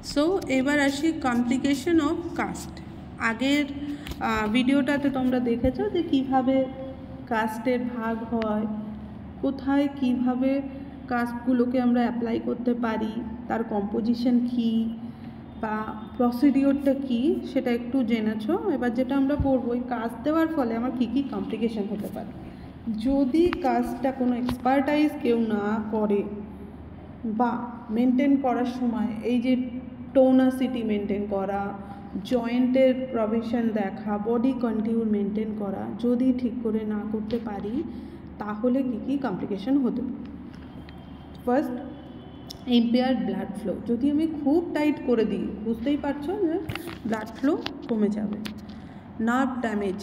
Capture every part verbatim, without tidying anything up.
So এবার আসি complication of caste. আগের ভিডিওটাতে তোমরা দেখেছো যে কীভাবে কাস্টের ভাগ হয়, কোথায় কিভাবে কাস্টগুলোকে আমরা অ্যাপ্লাই করতে পারি, তার কম্পোজিশন কী বা প্রসিডিওরটা কী সেটা একটু জেনেছো। এবার যেটা আমরা পড়বো, এই কাস্ট দেওয়ার ফলে আমার কী কী কমপ্লিকেশন হতে পারে। যদি কাস্টটা কোনো এক্সপার্টাইজ কেউ না করে বা মেনটেন করার সময় এই যে টোনাসিটি মেনটেন করা, জয়েন্টের প্রভিশন দেখা, বডি কন্টিউর মেনটেন করা যদি ঠিক করে না করতে পারি তাহলে কী কী কমপ্লিকেশন হতে পারে। First, impaired blood flow. যদি আমি খুব টাইট করে দিই, বুঝতেই পারছো যে ব্লাড ফ্লো কমে যাবে। নার্ভ ড্যামেজ,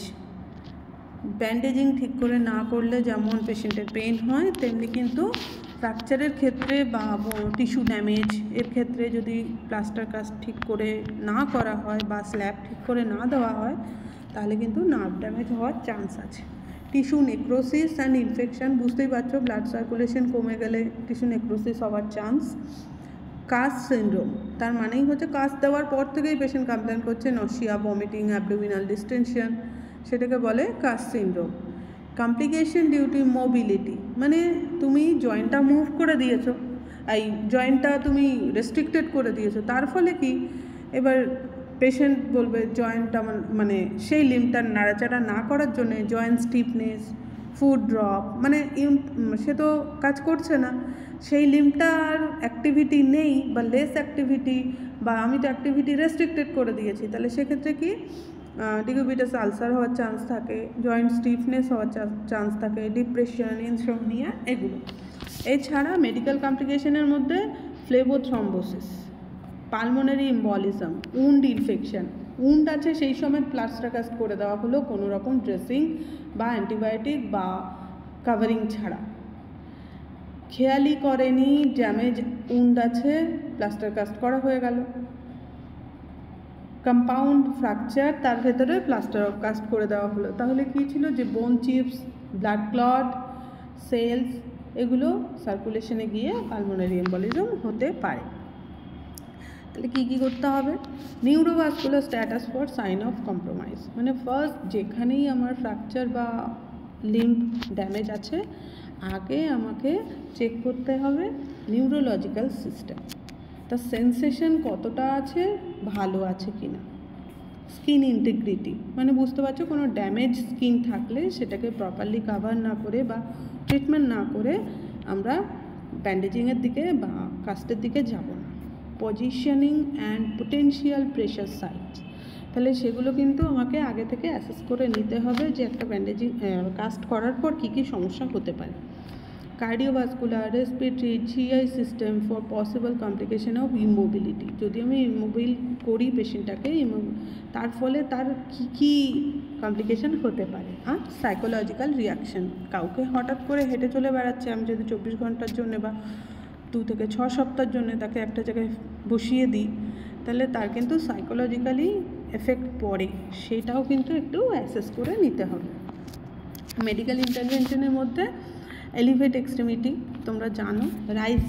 ব্যান্ডেজিং ঠিক করে না করলে যেমন পেশেন্টের পেন হয়, তেমনি কিন্তু ফ্র্যাকচারের ক্ষেত্রে বা টিস্যু ড্যামেজ এর ক্ষেত্রে যদি প্লাস্টার কাস্ট ঠিক করে না করা হয় বা স্ল্যাব ঠিক করে না দেওয়া হয় তাহলে কিন্তু নার্ভ ড্যামেজ হওয়ার চান্স আছে। টিস্যু নেক্রোসিস অ্যান্ড ইনফেকশন, বুঝতেই পারছো ব্লাড সার্কুলেশন কমে গেলে টিস্যু নেক্রোসিস হওয়ার চান্স। কাস্ট সিনড্রোম, তার মানেই হচ্ছে কাস্ট দেওয়ার পর থেকেই পেশেন্ট কমপ্লেন করছে নশিয়া, ভমিটিং, অ্যাবডোমিনাল ডিস্টেনশন, সেটাকে বলে cast syndrome. Complication due to mobility, মানে তুমি জয়েন্টটা মুভ করে দিয়েছো, এই জয়েন্টটা তুমি রেস্ট্রিক্টেড করে দিয়েছো, তার ফলে কি এবার পেশেন্ট বলবে জয়েন্টটা মানে সেই লিম্বটার নাড়াচাড়া না করার জন্য জয়েন্ট স্টিফনেস, ফুড ড্রপ, মানে সে তো কাজ করছে না, সেই লিম্বটার অ্যাক্টিভিটি নেই বা লেস অ্যাক্টিভিটি, বা আমি তো অ্যাক্টিভিটি রেস্ট্রিক্টেড করে দিয়েছি, তাহলে সেক্ষেত্রে কি ডিকুবিটাস আলসার হওয়ার চান্স থাকে, জয়েন্ট স্টিফনেস হওয়ার চান্স থাকে, ডিপ্রেশন, ইনসমনিয়া, এগুলো। এছাড়া মেডিকেল কমপ্লিকেশনের মধ্যে phlebothrombosis, pulmonary embolism, wound infection, wound আছে সেই সময় প্লাস্টার কাস্ট করে দেওয়া হলো কোনো রকম ড্রেসিং বা অ্যান্টিবায়োটিক বা কাভারিং ছাড়া। খেয়ালই করেনি ড্যামেজ উন্ড আছে, প্লাস্টার কাস্ট করা হয়ে গেল। কম্পাউন্ড ফ্র্যাকচার, তার ভেতরে প্লাস্টার অফ কাস্ট করে দেওয়া হলো, তাহলে কী ছিল যে বোন চিপস, ব্লাড ক্লট, সেলস, এগুলো সার্কুলেশনে গিয়ে পালমোনারি এম্বলিজম হতে পারে। তাহলে কী কী করতে হবে? Neurovascular status for sign of compromise, মানে ফার্স্ট যেখানেই আমার ফ্র্যাকচার বা লিম্ব ড্যামেজ আছে আগে আমাকে চেক করতে হবে নিউরোলজিক্যাল সিস্টেম, তার সেন্সেশন কতটা আছে, ভালো আছে কি না। স্কিন ইন্টিগ্রিটি, মানে বুঝতে পারছো কোনো ড্যামেজ স্কিন থাকলে সেটাকে প্রপারলি কাভার না করে বা ট্রিটমেন্ট না করে আমরা ব্যান্ডেজিংয়ের দিকে বা কাস্টের দিকে যাব না। Positioning and potential pressure sites, তাহলে সেগুলো কিন্তু আমাকে আগে থেকে অ্যাসেস করে নিতে হবে যে একটা ব্যান্ডেজিং কাস্ট করার পর কী কী সমস্যা হতে পারে। Cardiovascular, respiratory, GI system for possible complication of immobility, যদি আমি ইমোবিল করি পেশেন্টটাকে, তার ফলে তার কী কী কমপ্লিকেশন হতে পারে। আর সাইকোলজিক্যাল রিয়াকশন, কাউকে হঠাৎ করে হেঁটে চলে বেড়াচ্ছে, আমি যদি চব্বিশ ঘন্টার জন্য বা দু থেকে ছ সপ্তাহের জন্য তাকে একটা জায়গায় বসিয়ে দিই তাহলে তার কিন্তু সাইকোলজিক্যালি এফেক্ট পড়ে, সেটাও কিন্তু একটু অ্যাসেস করে নিতে হবে। মেডিকেল ইন্টারভেনশনের মধ্যে এলিভেট এক্সট্রিমিটি, তোমরা জানো, rise,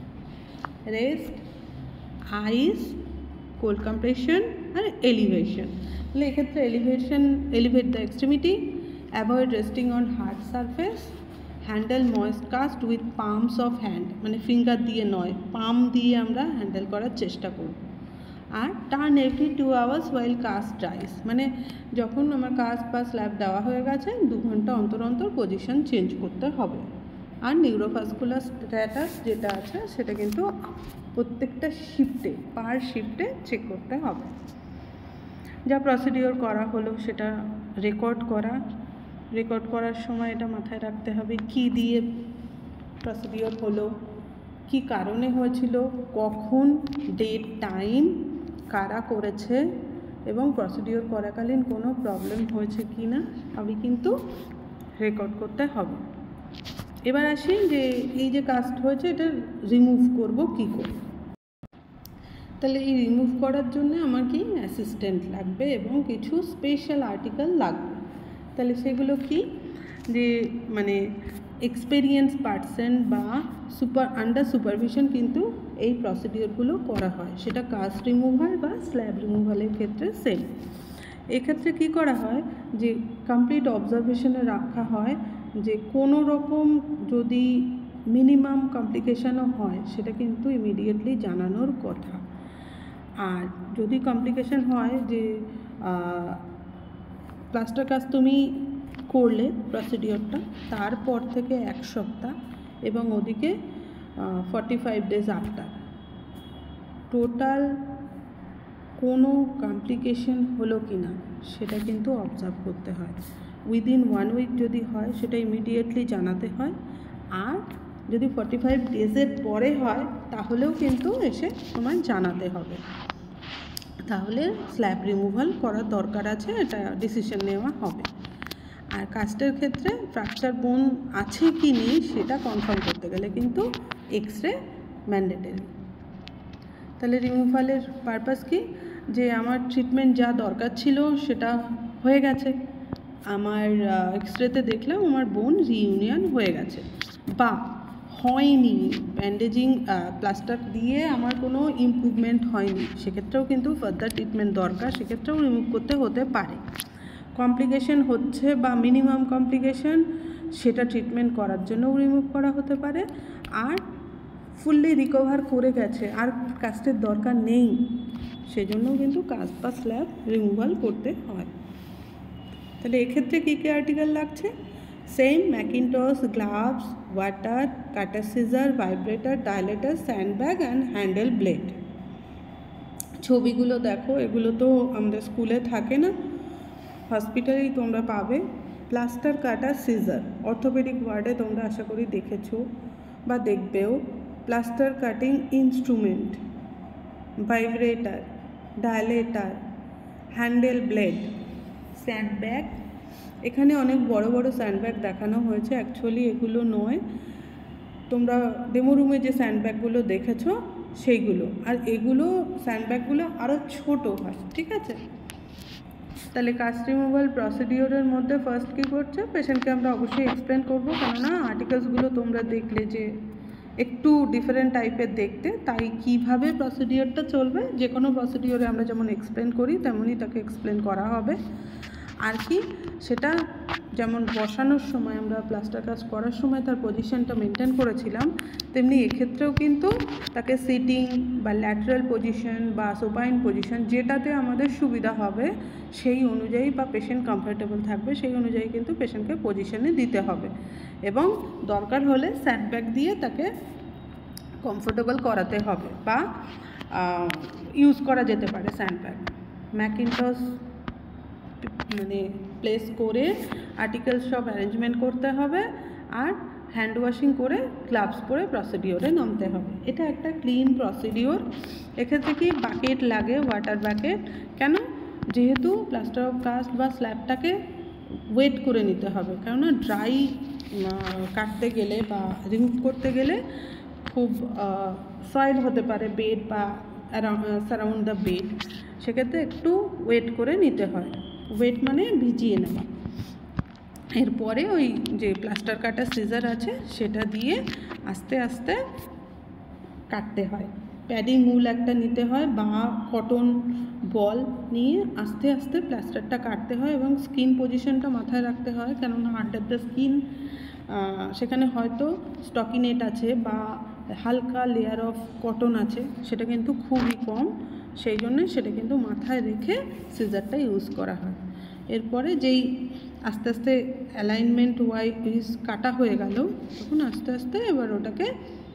rest, ice, cold compression আর এলিভেশন। তাহলে এক্ষেত্রে elevation, elevate the extremity, avoid resting on hard surface, handle moist cast with palms of hand, মানে ফিঙ্গার দিয়ে নয়, পাম দিয়ে আমরা হ্যান্ডেল করার চেষ্টা করব। আর turn every two hours while cast dries, মানে যখন আমার কাস্ট বা স্ল্যাব দেওয়া হয়ে গেছে দু ঘন্টা অন্তর অন্তর পজিশন চেঞ্জ করতে হবে। আর নিউরোভাস্কুলার স্ট্যাটাস যেটা আছে সেটা কিন্তু প্রত্যেকটা শিফটে, পার শিফটে চেক করতে হবে। যা প্রসিডিওর করা হলো সেটা রেকর্ড করা, রেকর্ড করার সময় এটা মাথায় রাখতে হবে কি দিয়ে প্রসিডিওর হলো, কি কারণে হয়েছিল, কখন, ডেট, টাইম, কারা করেছে এবং প্রসিডিওর করাকালীন কোনো প্রবলেম হয়েছে কি না সবই কিন্তু রেকর্ড করতে হবে। এবার আসি যে এই যে কাস্ট হয়েছে এটা রিমুভ করব কি করে। তাহলে এই রিমুভ করার জন্য আমার কি অ্যাসিস্ট্যান্ট লাগবে এবং কিছু স্পেশাল আর্টিকেল লাগবে। তাহলে সেগুলো কি, যে মানে এক্সপেরিয়েন্স পার্সন বা সুপার আন্ডার সুপারভিশন কিন্তু এই প্রসিডিওরগুলো করা হয়, সেটা কাস্ট রিমুভাল বা স্ল্যাব রিমুভালের ক্ষেত্রে সেম। এক্ষেত্রে কী করা হয় যে কমপ্লিট অবজারভেশনে রাখা হয় যে কোনো রকম যদি মিনিমাম কমপ্লিকেশানও হয় সেটা কিন্তু ইমিডিয়েটলি জানানোর কথা। আর যদি কমপ্লিকেশান হয় যে প্লাস্টার কাস্ট তুমি করলে প্রসিডিওরটা, তারপর থেকে এক সপ্তাহ এবং ওদিকে forty five days after total কোনো কমপ্লিকেশন হলো কি না সেটা কিন্তু অবজার্ভ করতে হয়। উইদিন ওয়ান উইক যদি হয় সেটা ইমিডিয়েটলি জানাতে হয়, আর যদি ফর্টি ফাইভ ডেজের পরে হয় তাহলেও কিন্তু এসে তোমায় জানাতে হবে, তাহলে স্ল্যাব রিমুভাল করার দরকার আছে, এটা ডিসিশন নেওয়া হবে। আর কাস্টের ক্ষেত্রে ফ্র্যাকচার বোন আছে কি নেই সেটা কনফার্ম করতে গেলে কিন্তু এক্স রে ম্যান্ডেটরি। তাহলে রিমুভালের পারপাস কি, যে আমার ট্রিটমেন্ট যা দরকার ছিল সেটা হয়ে গেছে, আমার এক্স রেতে দেখলাম আমার বোন রিইউনিয়ন হয়ে গেছে বা হয়নি, ব্যান্ডেজিং প্লাস্টার দিয়ে আমার কোনো ইমপ্রুভমেন্ট হয়নি, সেক্ষেত্রেও কিন্তু ফার্দার ট্রিটমেন্ট দরকার, সেক্ষেত্রেও রিমুভ করতে হতে পারে। কমপ্লিকেশন হচ্ছে বা মিনিমাম কমপ্লিকেশন, সেটা ট্রিটমেন্ট করার জন্যও রিমুভ করা হতে পারে। আর ফুললি রিকভার করে গেছে আর কাস্টের দরকার নেই, সেজন্যও কিন্তু কাস্ট বা স্ল্যাব রিমুভাল করতে হয়। তাহলে এক্ষেত্রে কী কী আর্টিকেল লাগছে? Same mackintosh, gloves, water, cutter scissor, vibrator, dilator, sandbag and handle blade. ছবিগুলো দেখো, এগুলো তো আমাদের স্কুলে থাকে না, হসপিটালেই তোমরা পাবে। প্লাস্টার, কাটার, সিজার অর্থোপেডিক ওয়ার্ডে তোমরা আশা করি দেখেছো বা দেখবেও। Plaster cutting instrument, vibrator, dilator, handle blade, sandbag. এখানে অনেক বড় বড় স্যান্ডব্যাগ দেখানো হয়েছে, অ্যাকচুয়ালি এগুলো নয়, তোমরা ডেমো রুমে যে স্যান্ডব্যাগগুলো দেখেছো সেইগুলো, আর এগুলো স্যান্ডব্যাগগুলো আরও ছোট হয়, ঠিক আছে। তাহলে কাস্ট রিমুভাল প্রসিডিওরের মধ্যে ফার্স্ট কী করছে, পেশেন্টকে আমরা অবশ্যই এক্সপ্লেন করবো, কেননা আর্টিকেলসগুলো তোমরা দেখলে যে একটু ডিফারেন্ট টাইপের দেখতে, তাই কিভাবে প্রসিডিওরটা চলবে, যে কোনো প্রসিডিওরে আমরা যেমন এক্সপ্লেন করি তেমনই তাকে এক্সপ্লেন করা হবে। আর কি, সেটা যেমন বসানোর সময় আমরা প্লাস্টার কাস্ট করার সময় তার পজিশনটা মেনটেন করেছিলাম, তেমনি এক্ষেত্রেও কিন্তু তাকে সিটিং বা ল্যাটারাল পজিশন বা সোপাইন পজিশন, যেটাতে আমাদের সুবিধা হবে সেই অনুযায়ী বা পেশেন্ট কমফর্টেবল থাকবে সেই অনুযায়ী কিন্তু পেশেন্টকে পজিশনে দিতে হবে, এবং দরকার হলে স্যান্ডব্যাগ দিয়ে তাকে কমফোর্টেবল করাতে হবে বা ইউজ করা যেতে পারে স্যান্ডব্যাগ। ম্যাকিনটস মানে প্লেস করে আর্টিকেলস সব অ্যারেঞ্জমেন্ট করতে হবে, আর হ্যান্ড ওয়াশিং করে গ্লাভস পরে প্রসিডিওরে নামতে হবে। এটা একটা ক্লিন প্রসিডিওর। এক্ষেত্রে কি বাকেট লাগে, ওয়াটার বাকেট, কেন? যেহেতু প্লাস্টার অফ কাস্ট বা স্ল্যাবটাকে ওয়েট করে নিতে হবে, কেননা ড্রাই কাটতে গেলে বা রিমুভ করতে গেলে খুব সয়েল হতে পারে বেড বা সারাউন্ড দ্য বেড, সেক্ষেত্রে একটু ওয়েট করে নিতে হয়। ওয়েট মানে ভিজিয়ে নেওয়া। এরপরে ওই যে প্লাস্টার কাটার সিজার আছে সেটা দিয়ে আস্তে আস্তে কাটতে হয়। প্যাডিং মূল একটা নিতে হয় বা কটন বল নিয়ে আস্তে আস্তে প্লাস্টারটা কাটতে হয়, এবং স্কিন পজিশনটা মাথায় রাখতে হয়, কেননা আন্ডার দ্য স্কিন সেখানে হয়তো স্টকিনেট আছে বা হালকা লেয়ার অফ কটন আছে, সেটা কিন্তু খুবই কম, সেই জন্য সেটা কিন্তু মাথায় রেখে সিজারটা ইউজ করা হয়। এরপরে যেই আস্তে আস্তে অ্যালাইনমেন্ট ওয়াইজ কাটা হয়ে গেল, তখন আস্তে আস্তে এবার ওটাকে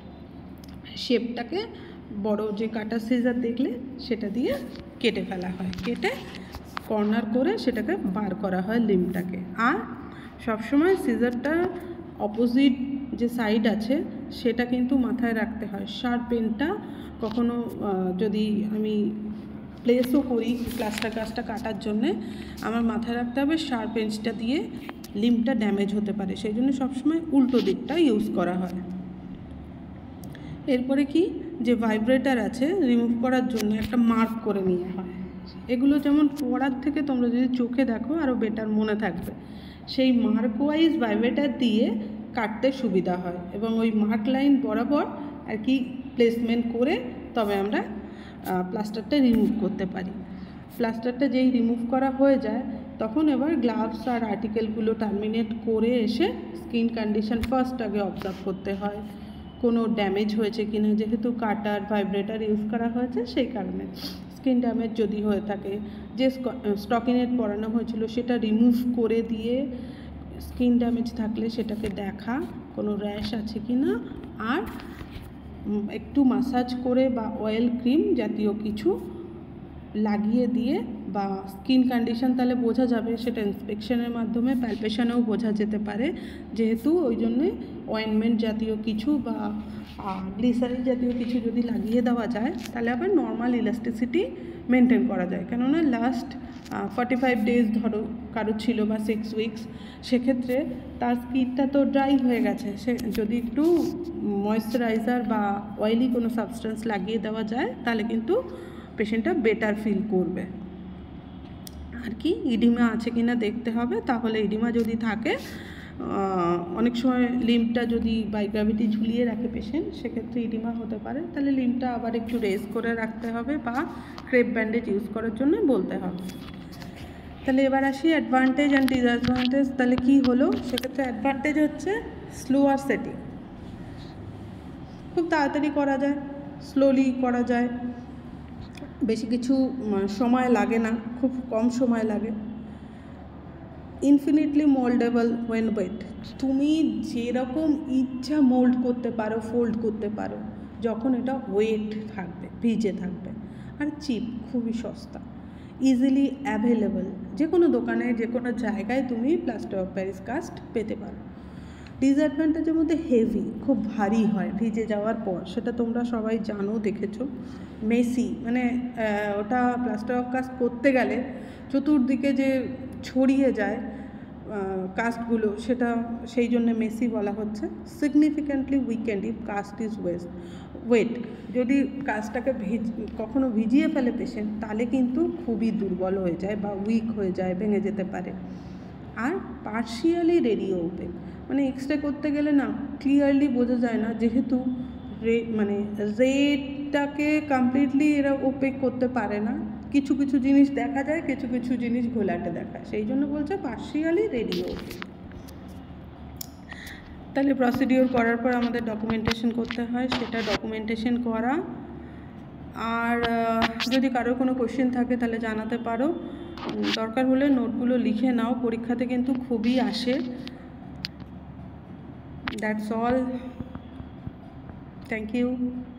শেপটাকে বড় যে কাটা সিজার দেখলে সেটা দিয়ে কেটে ফেলা হয়, কেটে কর্নার করে সেটাকে বার করা হয় লিম্বটাকে। আর সবসময় সিজারটা অপোজিট যে সাইড আছে সেটা কিন্তু মাথায় রাখতে হয়। শার্প পেনটা কখনো যদি আমি প্লেসও করি প্লাস্টার কাস্টটা কাটার জন্যে, আমার মাথায় রাখতে হবে শার্প এজটা দিয়ে লিম্বটা ড্যামেজ হতে পারে, সেই জন্য সবসময় উল্টো দিকটা ইউজ করা হয়। এরপরে কি, যে ভাইব্রেটার আছে রিমুভ করার জন্য একটা মার্ক করে নেওয়া হয়। এগুলো যেমন পড়ার থেকে তোমরা যদি চোখে দেখো আরও বেটার মনে থাকবে। সেই মার্ক ওয়াইজ ভাইব্রেটার দিয়ে কাটতে সুবিধা হয় এবং ওই মার্ক লাইন বরাবর আর কি প্লেসমেন্ট করে তবে আমরা প্লাস্টারটা রিমুভ করতে পারি। প্লাস্টারটা যেই রিমুভ করা হয়ে যায় তখন এবার গ্লাভস আর আর্টিকেলগুলো টার্মিনেট করে এসে স্কিন কন্ডিশন ফার্স্ট আগে অবজার্ভ করতে হয়, কোনো ড্যামেজ হয়েছে কি না, যেহেতু কাটার ভাইব্রেটার ইউজ করা হয়েছে সেই কারণে স্কিন ড্যামেজ যদি হয়ে থাকে, যে স্টকিনেট পরানো হয়েছিল সেটা রিমুভ করে দিয়ে স্কিন ড্যামেজ থাকলে সেটাকে দেখা, কোনো র্যাশ আছে কি না, আর একটু মাসাজ করে বা অয়েল ক্রিম জাতীয় কিছু লাগিয়ে দিয়ে বা স্কিন কন্ডিশন তাহলে বোঝা যাবে, সেটা ইন্সপেকশনের মাধ্যমে প্যালপেশনেও বোঝা যেতে পারে, যেহেতু ওই জন্যে অয়েনমেন্ট জাতীয় কিছু বা গ্লিসারিন জাতীয় কিছু যদি লাগিয়ে দেওয়া যায় তাহলে আবার নর্মাল ইলাস্টিসিটি মেনটেন করা যায়। কেননা লাস্ট ফর্টি ফাইভ ডেজ ধরো কারো ছিল বা সিক্স উইকস, সেক্ষেত্রে তার স্কিনটা তো ড্রাই হয়ে গেছে, সে যদি একটু ময়েশ্চারাইজার বা অয়েলি কোনো সাবস্টেন্স লাগিয়ে দেওয়া যায় তাহলে কিন্তু পেশেন্টটা বেটার ফিল করবে। আর কি ইডিমা আছে কি না দেখতে হবে, তাহলে ইডিমা যদি থাকে অনেক সময় লিম্বটা যদি বাই গ্র্যাভিটি ঝুলিয়ে রাখে পেশেন্ট সেক্ষেত্রে ইডিমা হতে পারে, তাহলে লিম্বটা আবার একটু রেজ করে রাখতে হবে বা ক্রেপ ব্যান্ডেজ ইউজ করার জন্য বলতে হবে। তাহলে এবার আসি অ্যাডভান্টেজ অ্যান্ড ডিসঅ্যাডভান্টেজ। তাহলে কি হলো, সেক্ষেত্রে অ্যাডভান্টেজ হচ্ছে স্লোয়ার সেটিং, খুব তাড়াতাড়ি করা যায়, স্লোলি করা যায়, বেশি কিছু সময় লাগে না, খুব কম সময় লাগে। ইনফিনিটলি মোল্ডেবল ওয়েন ওয়েট, তুমি যেরকম ইচ্ছা মোল্ড করতে পারো, ফোল্ড করতে পারো যখন এটা ওয়েট থাকবে, ভিজে থাকবে। আর চিপ, খুবই সস্তা, ইজিলি অ্যাভেলেবল, যে কোনো দোকানে যে কোনো জায়গায় তুমি প্লাস্টার অফ প্যারিস কাস্ট পেতে পারো। ডিসঅ্যাডভান্টেজের মধ্যে হেভি, খুব ভারী হয় ভিজে যাওয়ার পর, সেটা তোমরা সবাই জানো, দেখেছো। মেসি, মানে ওটা প্লাস্টার অফ কাস্ট করতে গেলে চতুর্দিকে যে ছড়িয়ে যায় কাস্টগুলো, সেটা সেই জন্য মেসি বলা হচ্ছে। Significantly weakened if cast is west wet, যদি কাস্টটাকে ভিজ কখনো ভিজিয়ে ফেলে পেশেন্ট তাহলে কিন্তু খুবই দুর্বল হয়ে যায় বা উইক হয়ে যায়, ভেঙে যেতে পারে। আর পার্শিয়ালি রেডিও ওপেক, মানে এক্সরে করতে গেলে না ক্লিয়ারলি বোঝা যায় না, যেহেতু রে মানে রেডটাকে কমপ্লিটলি এরা ওপেক করতে পারে না, কিছু কিছু জিনিস দেখা যায়, কিছু কিছু জিনিস ঘোলাটে দেখায়, সেই জন্য বলছে পার্শিয়ালি রেডিও ওপেক। তাহলে প্রসিডিওর করার পর আমাদের ডকুমেন্টেশন করতে হয়, সেটা ডকুমেন্টেশন করা। আর যদি কারোর কোনো কোশ্চেন থাকে তাহলে জানাতে পারো, দরকার হলে নোটগুলো লিখে নাও, পরীক্ষাতে কিন্তু খুবই আসে। That's all, thank you.